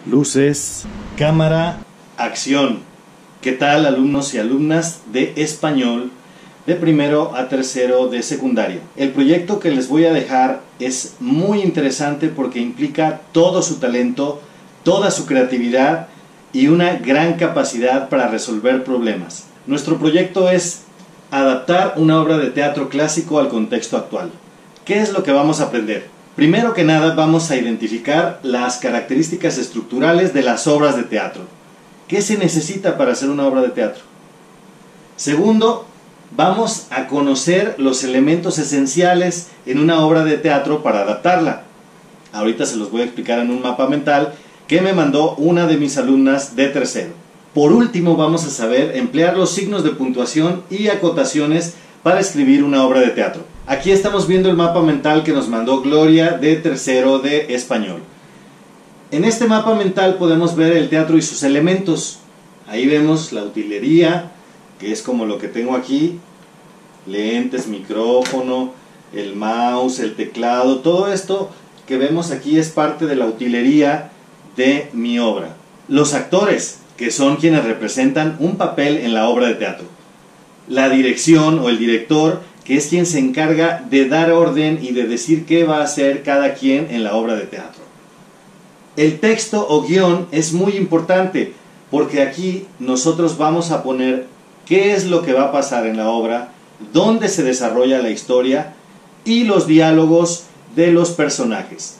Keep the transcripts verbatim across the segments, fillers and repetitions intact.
Luces, cámara, acción. ¿Qué tal, alumnos y alumnas de español de primero a tercero de secundaria? El proyecto que les voy a dejar es muy interesante porque implica todo su talento, toda su creatividad y una gran capacidad para resolver problemas. Nuestro proyecto es adaptar una obra de teatro clásico al contexto actual. ¿Qué es lo que vamos a aprender? Primero que nada vamos a identificar las características estructurales de las obras de teatro. ¿Qué se necesita para hacer una obra de teatro? Segundo, vamos a conocer los elementos esenciales en una obra de teatro para adaptarla. Ahorita se los voy a explicar en un mapa mental que me mandó una de mis alumnas de tercero. Por último, vamos a saber emplear los signos de puntuación y acotaciones para escribir una obra de teatro. Aquí estamos viendo el mapa mental que nos mandó Gloria de tercero de español. En este mapa mental podemos ver el teatro y sus elementos. Ahí vemos la utilería, que es como lo que tengo aquí, lentes, micrófono, el mouse, el teclado, todo esto que vemos aquí es parte de la utilería de mi obra. Los actores, que son quienes representan un papel en la obra de teatro. La dirección o el director, que es quien se encarga de dar orden y de decir qué va a hacer cada quien en la obra de teatro. El texto o guión es muy importante porque aquí nosotros vamos a poner qué es lo que va a pasar en la obra, dónde se desarrolla la historia y los diálogos de los personajes.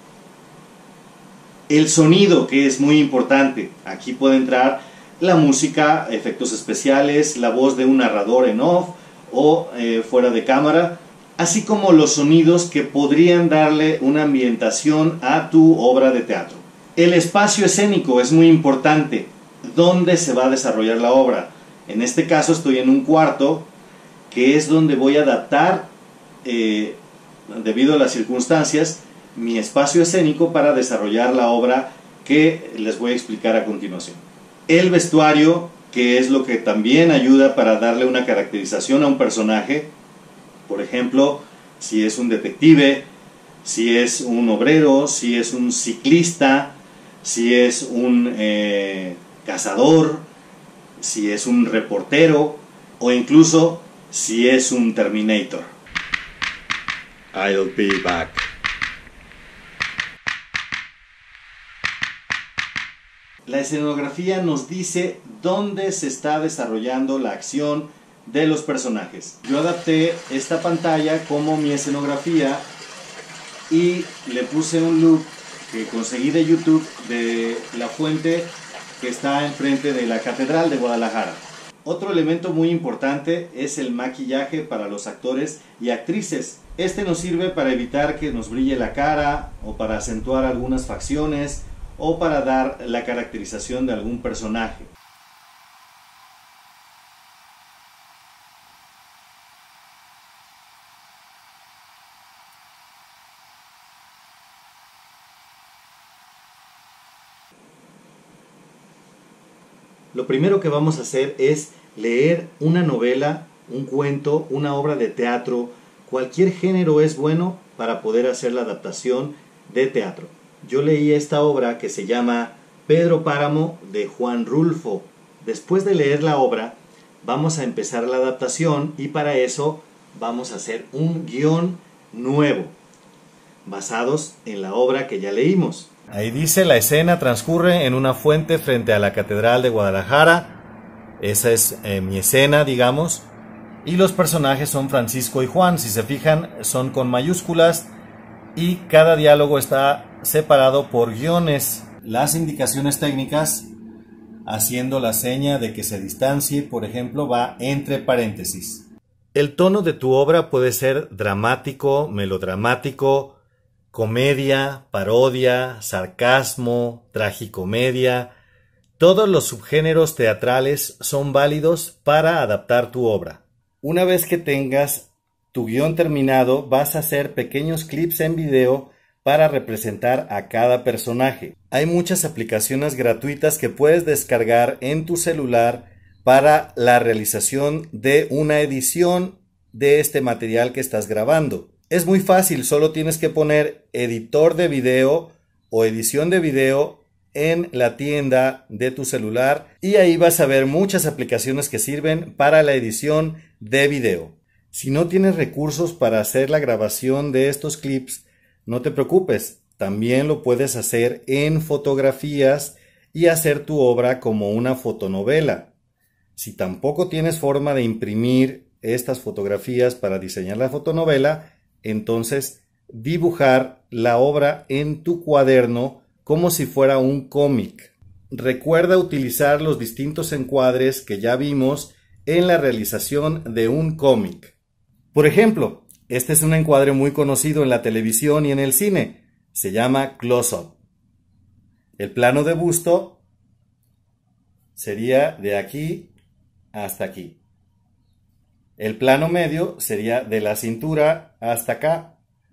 El sonido, que es muy importante. Aquí puede entrar la música, efectos especiales, la voz de un narrador en off o eh, fuera de cámara, así como los sonidos que podrían darle una ambientación a tu obra de teatro. El espacio escénico es muy importante. ¿Dónde se va a desarrollar la obra? En este caso estoy en un cuarto que es donde voy a adaptar, eh, debido a las circunstancias, mi espacio escénico para desarrollar la obra que les voy a explicar a continuación. El vestuario, que es lo que también ayuda para darle una caracterización a un personaje. Por ejemplo, si es un detective, si es un obrero, si es un ciclista, si es un eh, cazador, si es un reportero o incluso si es un Terminator. I'll be back. La escenografía nos dice dónde se está desarrollando la acción de los personajes. Yo adapté esta pantalla como mi escenografía y le puse un look que conseguí de YouTube de la fuente que está enfrente de la Catedral de Guadalajara. Otro elemento muy importante es el maquillaje para los actores y actrices. Este nos sirve para evitar que nos brille la cara o para acentuar algunas facciones o para dar la caracterización de algún personaje. Lo primero que vamos a hacer es leer una novela, un cuento, una obra de teatro. Cualquier género es bueno para poder hacer la adaptación de teatro. Yo leí esta obra que se llama Pedro Páramo de Juan Rulfo. Después de leer la obra, vamos a empezar la adaptación y para eso vamos a hacer un guión nuevo, basados en la obra que ya leímos. Ahí dice: la escena transcurre en una fuente frente a la Catedral de Guadalajara. Esa es eh, mi escena, digamos. Y los personajes son Francisco y Juan. Si se fijan, son con mayúsculas y cada diálogo está separado por guiones. Las indicaciones técnicas, haciendo la seña de que se distancie, por ejemplo, va entre paréntesis. El tono de tu obra puede ser dramático, melodramático, comedia, parodia, sarcasmo, tragicomedia. Todos los subgéneros teatrales son válidos para adaptar tu obra. Una vez que tengas tu guión terminado, vas a hacer pequeños clips en video para representar a cada personaje. Hay muchas aplicaciones gratuitas que puedes descargar en tu celular para la realización de una edición de este material que estás grabando. Es muy fácil, solo tienes que poner editor de video o edición de video en la tienda de tu celular y ahí vas a ver muchas aplicaciones que sirven para la edición de video. Si no tienes recursos para hacer la grabación de estos clips, no te preocupes, también lo puedes hacer en fotografías y hacer tu obra como una fotonovela. Si tampoco tienes forma de imprimir estas fotografías para diseñar la fotonovela, entonces dibujar la obra en tu cuaderno como si fuera un cómic. Recuerda utilizar los distintos encuadres que ya vimos en la realización de un cómic. Por ejemplo, este es un encuadre muy conocido en la televisión y en el cine. Se llama close-up. El plano de busto sería de aquí hasta aquí. El plano medio sería de la cintura hasta acá.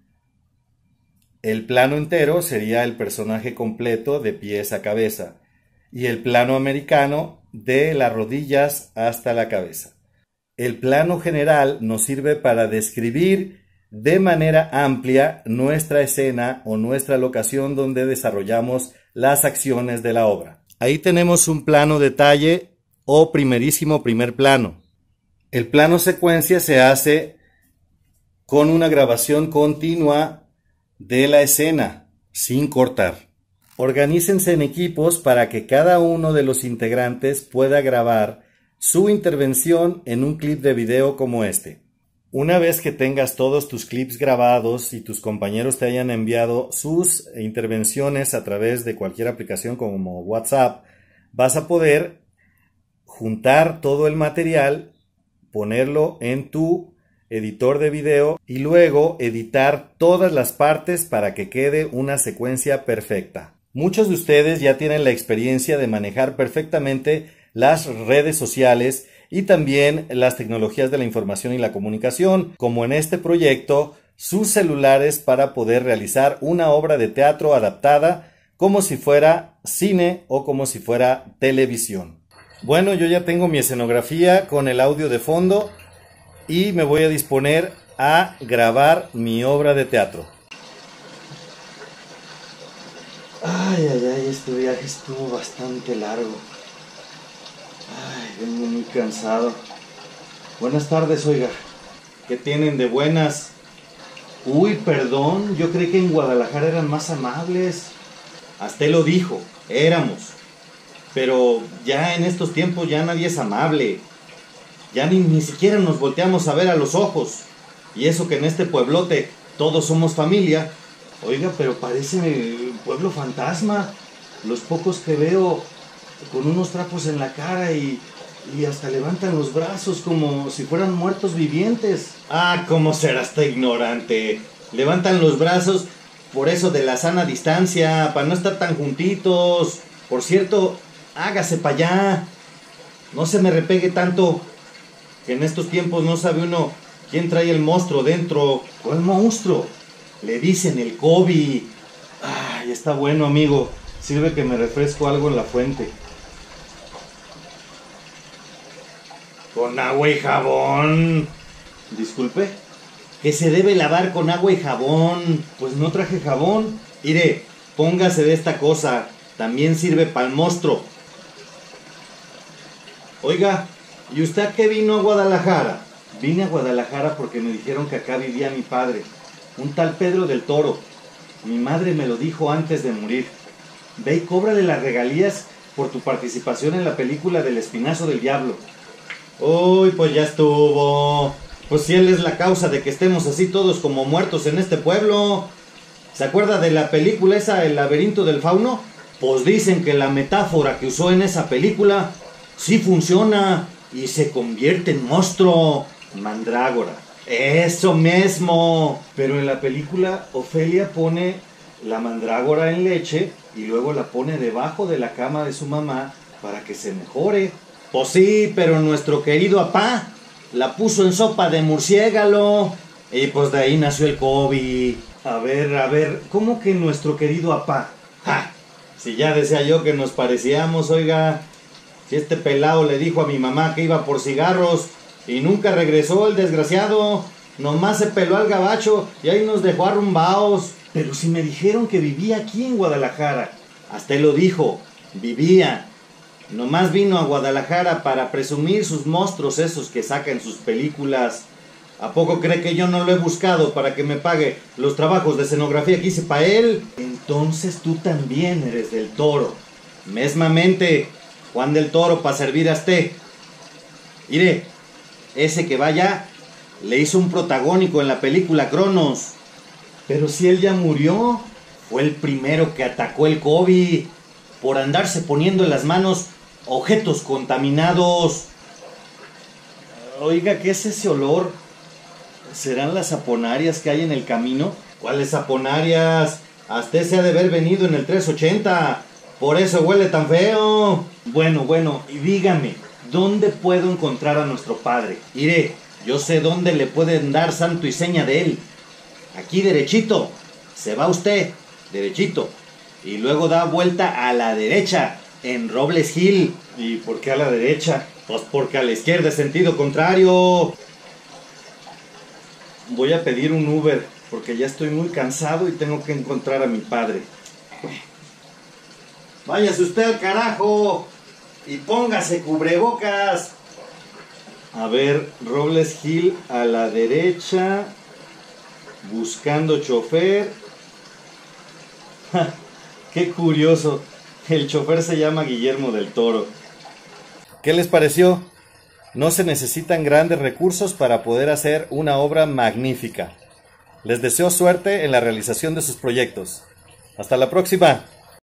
El plano entero sería el personaje completo de pies a cabeza. Y el plano americano de las rodillas hasta la cabeza. El plano general nos sirve para describir de manera amplia nuestra escena o nuestra locación donde desarrollamos las acciones de la obra. Ahí tenemos un plano detalle o primerísimo primer plano. El plano secuencia se hace con una grabación continua de la escena, sin cortar. Organícense en equipos para que cada uno de los integrantes pueda grabar su intervención en un clip de video como este. Una vez que tengas todos tus clips grabados y tus compañeros te hayan enviado sus intervenciones a través de cualquier aplicación como WhatsApp, vas a poder juntar todo el material, ponerlo en tu editor de video y luego editar todas las partes para que quede una secuencia perfecta. Muchos de ustedes ya tienen la experiencia de manejar perfectamente las redes sociales y también las tecnologías de la información y la comunicación, como en este proyecto, sus celulares para poder realizar una obra de teatro adaptada como si fuera cine o como si fuera televisión. Bueno, yo ya tengo mi escenografía con el audio de fondo y me voy a disponer a grabar mi obra de teatro. Ay, ay, ay, este viaje estuvo bastante largo. Ay, vengo muy cansado. Buenas tardes, oiga. ¿Qué tienen de buenas? Uy, perdón, yo creí que en Guadalajara eran más amables. Hasta él lo dijo, éramos. Pero ya en estos tiempos ya nadie es amable. Ya ni, ni siquiera nos volteamos a ver a los ojos. Y eso que en este pueblote todos somos familia. Oiga, pero parece pueblo fantasma. Los pocos que veo con unos trapos en la cara y, y hasta levantan los brazos como si fueran muertos vivientes. Ah, ¿cómo serás tan ignorante? Levantan los brazos por eso de la sana distancia, para no estar tan juntitos. Por cierto, hágase para allá. No se me repegue tanto, que en estos tiempos no sabe uno quién trae el monstruo dentro. ¿Cuál monstruo? Le dicen el COVID. Ay, está bueno, amigo. Sirve que me refresco algo en la fuente. Con agua y jabón. Disculpe. Que se debe lavar con agua y jabón. Pues no traje jabón. Mire, póngase de esta cosa. También sirve para el monstruo. Oiga, ¿y usted a qué vino a Guadalajara? Vine a Guadalajara porque me dijeron que acá vivía mi padre, un tal Pedro del Toro. Mi madre me lo dijo antes de morir. Ve y cóbrale las regalías por tu participación en la película del Espinazo del Diablo. Uy, pues ya estuvo. Pues si él es la causa de que estemos así todos como muertos en este pueblo. ¿Se acuerda de la película esa, El laberinto del fauno? Pues dicen que la metáfora que usó en esa película sí funciona y se convierte en monstruo. Mandrágora. Eso mismo. Pero en la película Ofelia pone la mandrágora en leche y luego la pone debajo de la cama de su mamá para que se mejore. Pues sí, pero nuestro querido apá la puso en sopa de murciélago y pues de ahí nació el COVID. A ver, a ver, ¿cómo que nuestro querido apá? ¡Ja! Si ya decía yo que nos parecíamos, oiga. Si este pelado le dijo a mi mamá que iba por cigarros y nunca regresó el desgraciado. Nomás se peló al gabacho y ahí nos dejó arrumbaos. Pero si me dijeron que vivía aquí en Guadalajara. Hasta él lo dijo, vivía. Nomás vino a Guadalajara para presumir sus monstruos esos que saca en sus películas. ¿A poco cree que yo no lo he buscado para que me pague los trabajos de escenografía que hice para él? Entonces tú también eres del Toro. Mesmamente, Juan del Toro para servir a usted. Mire, ese que vaya le hizo un protagónico en la película Cronos. Pero si él ya murió, fue el primero que atacó el COVID por andarse poniendo en las manos objetos contaminados. Oiga, ¿qué es ese olor? ¿Serán las saponarias que hay en el camino? ¿Cuáles saponarias? Hasta se ha de haber venido en el trescientos ochenta. Por eso huele tan feo. Bueno, bueno, y dígame, ¿dónde puedo encontrar a nuestro padre? Iré, yo sé dónde le pueden dar santo y seña de él. Aquí derechito. Se va usted, derechito. Y luego da vuelta a la derecha, en Robles Hill. ¿Y por qué a la derecha? Pues porque a la izquierda es sentido contrario. Voy a pedir un Uber, porque ya estoy muy cansado y tengo que encontrar a mi padre. Váyase usted al carajo y póngase cubrebocas. A ver, Robles Hill a la derecha, buscando chofer. Qué curioso, el chofer se llama Guillermo del Toro. ¿Qué les pareció? No se necesitan grandes recursos para poder hacer una obra magnífica. Les deseo suerte en la realización de sus proyectos. Hasta la próxima.